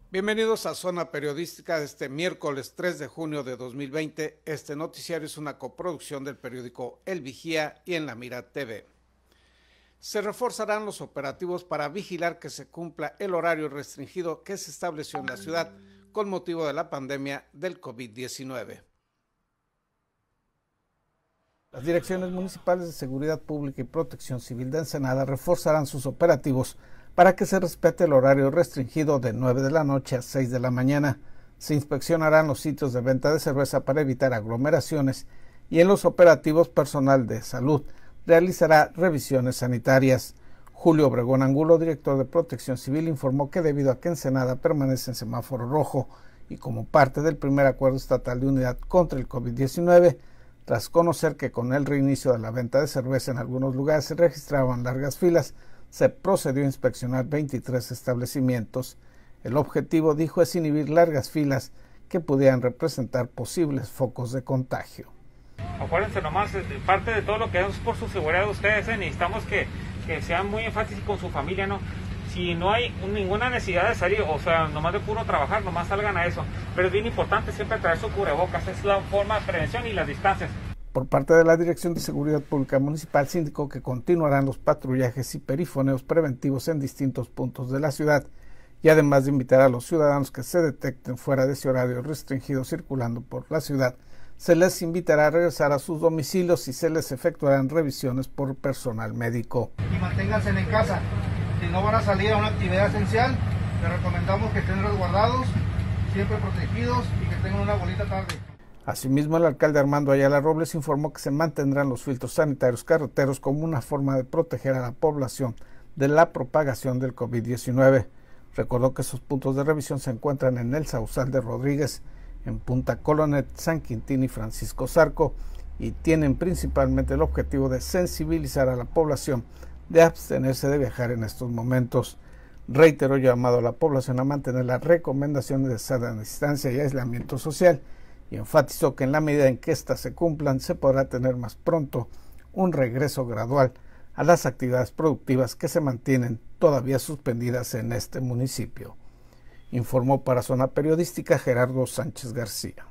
Bienvenidos a Zona Periodística de este miércoles 3 de junio de 2020. Este noticiario es una coproducción del periódico El Vigía y En la Mira TV. Se reforzarán los operativos para vigilar que se cumpla el horario restringido que se estableció en la ciudad con motivo de la pandemia del COVID-19. Las direcciones municipales de Seguridad Pública y Protección Civil de Ensenada reforzarán sus operativos para que se respete el horario restringido de 9 de la noche a 6 de la mañana. Se inspeccionarán los sitios de venta de cerveza para evitar aglomeraciones y en los operativos personal de salud realizará revisiones sanitarias. Julio Obregón Angulo, director de Protección Civil, informó que debido a que Ensenada permanece en semáforo rojo y como parte del primer acuerdo estatal de unidad contra el COVID-19, tras conocer que con el reinicio de la venta de cerveza en algunos lugares se registraban largas filas, se procedió a inspeccionar 23 establecimientos. El objetivo, dijo, es inhibir largas filas que pudieran representar posibles focos de contagio. Acuérdense nomás, parte de todo lo que es por su seguridad de ustedes, necesitamos que sean muy enfáticos con su familia, ¿no? Si no hay ninguna necesidad de salir, o sea, nomás de puro trabajar, nomás salgan a eso. Pero es bien importante siempre traer su cubrebocas, es la forma de prevención y las distancias. Por parte de la Dirección de Seguridad Pública Municipal, se indicó que continuarán los patrullajes y perifoneos preventivos en distintos puntos de la ciudad y además de invitar a los ciudadanos que se detecten fuera de ese horario restringido circulando por la ciudad, se les invitará a regresar a sus domicilios y se les efectuarán revisiones por personal médico. Y manténganse en casa. Si no van a salir a una actividad esencial, les recomendamos que estén resguardados, siempre protegidos y que tengan una bonita tarde. Asimismo, el alcalde Armando Ayala Robles informó que se mantendrán los filtros sanitarios carreteros como una forma de proteger a la población de la propagación del COVID-19. Recordó que esos puntos de revisión se encuentran en el Sausal de Rodríguez, en Punta Colonet, San Quintín y Francisco Zarco, y tienen principalmente el objetivo de sensibilizar a la población de abstenerse de viajar en estos momentos. Reiteró llamado a la población a mantener las recomendaciones de sana distancia y aislamiento social, y enfatizó que en la medida en que éstas se cumplan se podrá tener más pronto un regreso gradual a las actividades productivas que se mantienen todavía suspendidas en este municipio. Informó para Zona Periodística Gerardo Sánchez García.